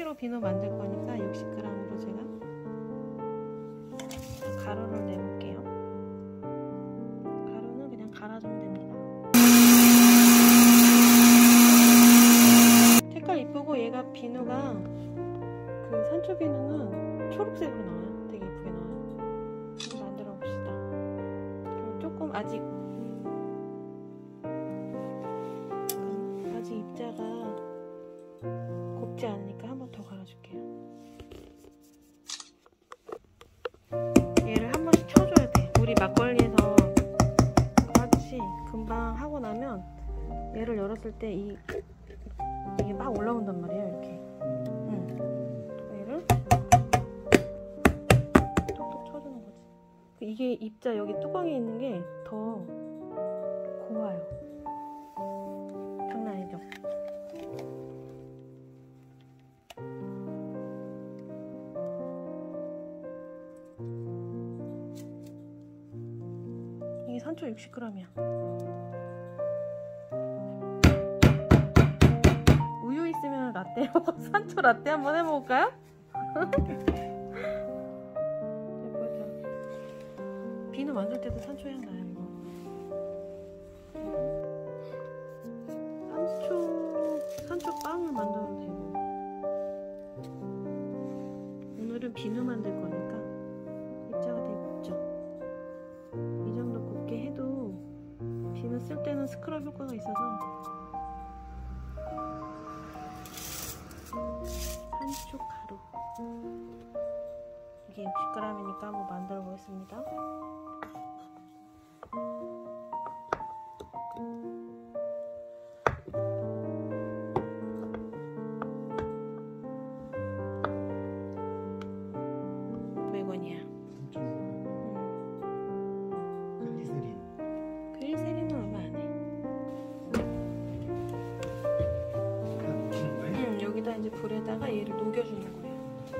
3kg 비누 만들 거니까 60g으로 제가 가루를 내볼게요. 가루는 그냥 갈아주면 됩니다. 색깔 이쁘고 얘가 비누가 그 산초 비누는 초록색으로 나와요. 되게 이쁘게 나와요. 한번 만들어 봅시다. 조금 아직 입자가 곱지 않으니까 한 번 더 갈아줄게요. 얘를 한 번씩 쳐줘야 돼. 우리 막걸리에서 하듯이 금방 하고 나면 얘를 열었을 때 이게 막 올라온단 말이에요. 이렇게. 얘를 톡톡 쳐주는 거지. 이게 입자 여기 뚜껑에 있는 게 더 고와요. 장난 아니죠? 이게 산초 60g이야. 우유 있으면 라떼 산초 라떼 한번 해먹을까요? 비누 만들 때도 산초 향 나요. 산초 빵을 만들어도 되고. 오늘은 비누 만들 거니까 입자가 되게 곱죠. 이 정도 곱게 해도 비누 쓸 때는 스크럽 효과가 있어서. 산초 가루 이게 60g이니까 한번 만들어 보겠습니다. 글리세린은 얼마 안 해. 여기다 이제 불에다가 얘를 녹여주는 거예요.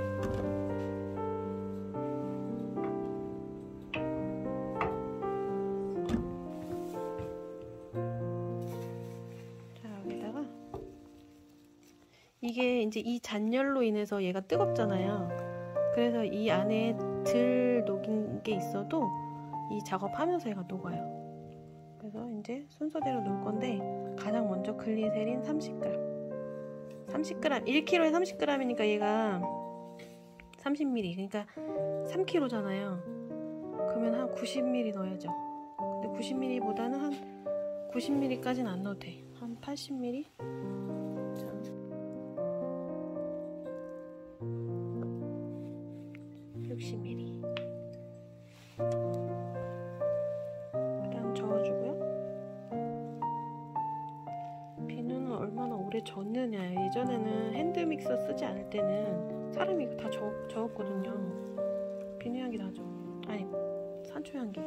자, 여기다가 이게 이제 이 잔열로 인해서 얘가 뜨겁잖아요. 그래서 이 안에 덜 녹인 게 있어도 이 작업하면서 얘가 녹아요. 그래서 이제 순서대로 넣을 건데 가장 먼저 글리세린 30g 1kg에 30g이니까 얘가 30ml 그러니까 3kg잖아요. 그러면 한 90ml 넣어야죠. 근데 90ml보다는 한 90ml까지는 안 넣어도 돼. 한 80ml? 자. 60ml 젓느냐. 예전에는 핸드믹서 쓰지 않을 때는 사람이 이거 다 저었거든요. 비누 향기 나죠? 아니, 산초 향기.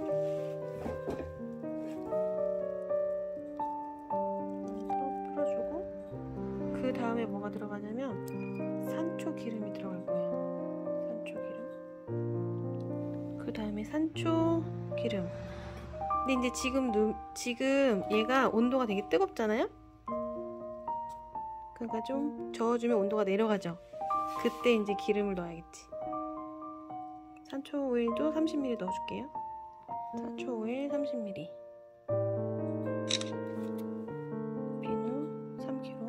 풀어주고 그 다음에 뭐가 들어가냐면 산초 기름이 들어갈 거예요. 산초 기름. 그 다음에 산초 기름. 근데 이제 지금 얘가 온도가 되게 뜨겁잖아요? 그러니까 좀 저어주면 온도가 내려가죠. 그때 이제 기름을 넣어야겠지. 산초 오일도 30ml 넣어줄게요. 산초 오일 30ml. 비누 3kg.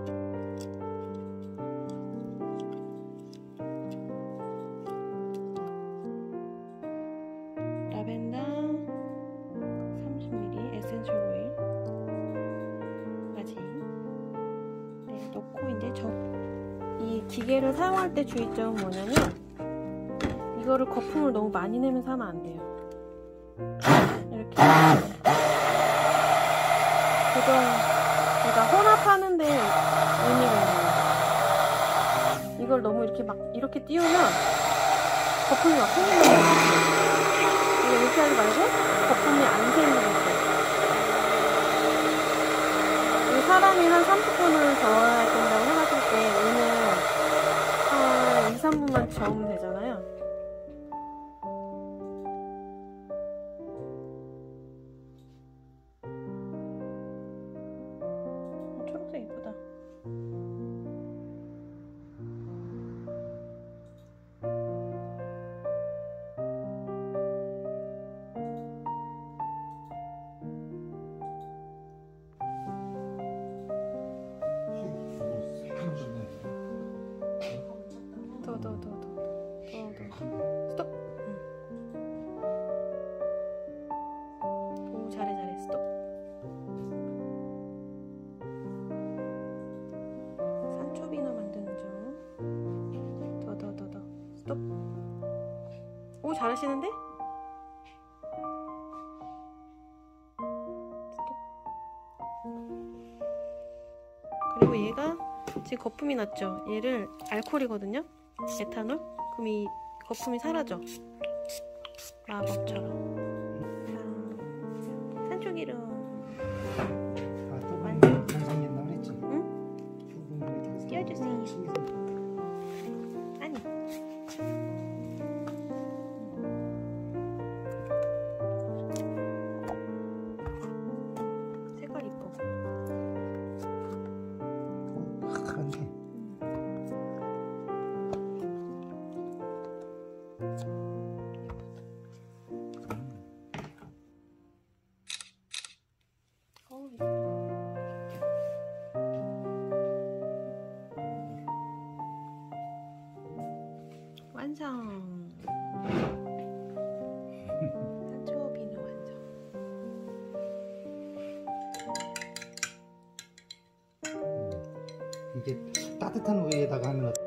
라벤더 30ml 에센셜 오일. 넣고 이제 이 기계를 사용할 때 주의점은 뭐냐면 이거를 거품을 너무 많이 내면서 하면 안 돼요. 이렇게 그러니까 혼합하는데 의미가 있는 거예요. 이걸 너무 이렇게 막 이렇게 띄우면 거품이 막 생기는 거예요. 이렇게 하지 말고 거품이 안 생기는 거예요. 사람이 한 30분을 저어야 된다고 생각할 때 얘는 한 2-3분만 저으면 되잖아요. 초록색 예쁘다. 잘하시는데? 그리고 얘가 지금 거품이 났죠? 얘를 알코올이거든요? 에탄올? 그럼 이 거품이 사라져. 마법처럼. 자, 산초기름. 아, 또 완전 생긴다 그랬지? 응? 띄워주세요. 아니. 색깔 이뻐. 그런데 완성. 산초 비누 완성. 이게 따뜻한 우유에다가 하면